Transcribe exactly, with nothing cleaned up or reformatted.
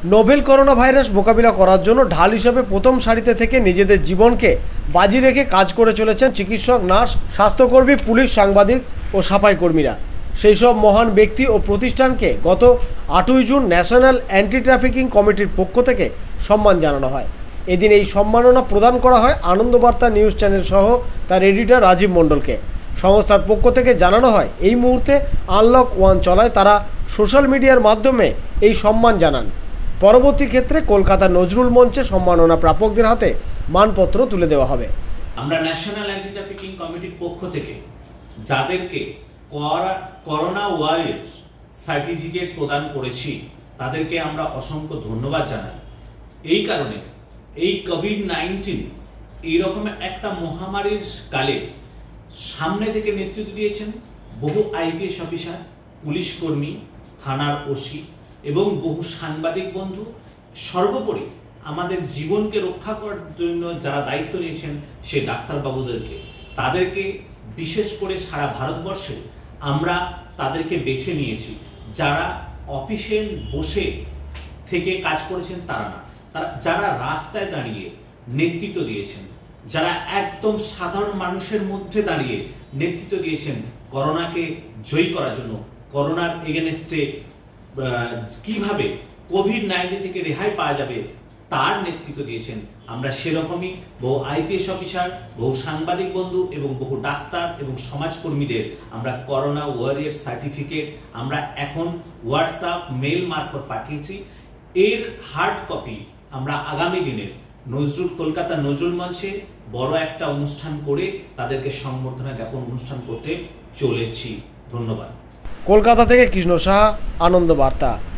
Novel corona virus মোকাবিলা করার জন্য ঢাল হিসেবে প্রথম সারিতে থেকে নিজেদের জীবনকে বাজি রেখে কাজ করে চলেছেন চিকিৎসক, নার্স, স্বাস্থ্যকর্মী, পুলিশ, সাংবাদিক ও সাফাই কর্মীরা। সেই সব মহান ব্যক্তি ও প্রতিষ্ঠানকে গত আটই জুন ন্যাশনাল অ্যান্টি ট্রাফিকিং কমিটির পক্ষ থেকে সম্মান জানানো হয়। এদিন এই সম্মাননা প্রদান করা হয় আনন্দবার্তা নিউজ চ্যানেল সহ তার এডিটর রাজীব মণ্ডলকে। সংস্থার পক্ষ থেকে জানানো হয়, এই মুহূর্তে আনলক ওয়ান চলায় তারা সোশ্যাল মিডিয়ার মাধ্যমে এই সম্মান জানান। পরবর্তী ক্ষেত্রে কলকাতা নজরুল মঞ্চে সম্মাননা প্রাপকদের হাতে মানপত্র তুলে দেওয়া হবে। আমরা ন্যাশনাল অ্যান্টি ট্রাফিকিং কমিটির পক্ষ থেকে যাদেরকে করোনা ওয়ারিয়র্স সার্টিফিকেট প্রদান করেছি তাদেরকে আমরা অসংখ্য ধন্যবাদ জানাই। এই কারণে এই কোভিড নাইন্টিন এইরকম একটা মহামারীর কালে সামনে থেকে নেতৃত্ব দিয়েছেন বহু আইপিএস অফিসার, পুলিশ কর্মী, থানার ওসি এবং বহু সাংবাদিক বন্ধু, সর্বোপরি আমাদের জীবনকে রক্ষা করার জন্য যারা দায়িত্ব নিয়েছেন সেই ডাক্তারবাবুদেরকে, তাদেরকে বিশেষ করে সারা ভারতবর্ষে আমরা তাদেরকে বেছে নিয়েছি। যারা অফিসে বসে থেকে কাজ করেছেন তারা না, তারা যারা রাস্তায় দাঁড়িয়ে নেতৃত্ব দিয়েছেন, যারা একদম সাধারণ মানুষের মধ্যে দাঁড়িয়ে নেতৃত্ব দিয়েছেন করোনাকে জয়ী করার জন্য, করোনার এগেনস্টে কিভাবে কোভিড নাইন্টিন থেকে রেহাই পাওয়া যাবে তার নেতৃত্ব দিয়েছেন। আমরা সেরকমই বহু আইপিএস অফিসার, বহু সাংবাদিক বন্ধু এবং বহু ডাক্তার এবং সমাজকর্মীদের আমরা করোনা ওয়ারিয়র সার্টিফিকেট আমরা এখন হোয়াটসঅ্যাপ মেল মারফত পাঠিয়েছি। এর হার্ড কপি আমরা আগামী দিনের নজরুল কলকাতা নজরুল মঞ্চে বড় একটা অনুষ্ঠান করে তাদেরকে সম্বর্ধনা জ্ঞাপন অনুষ্ঠান করতে চলেছি। ধন্যবাদ। কলকাতা থেকে কৃষ্ণ সাহা, আনন্দ বার্তা।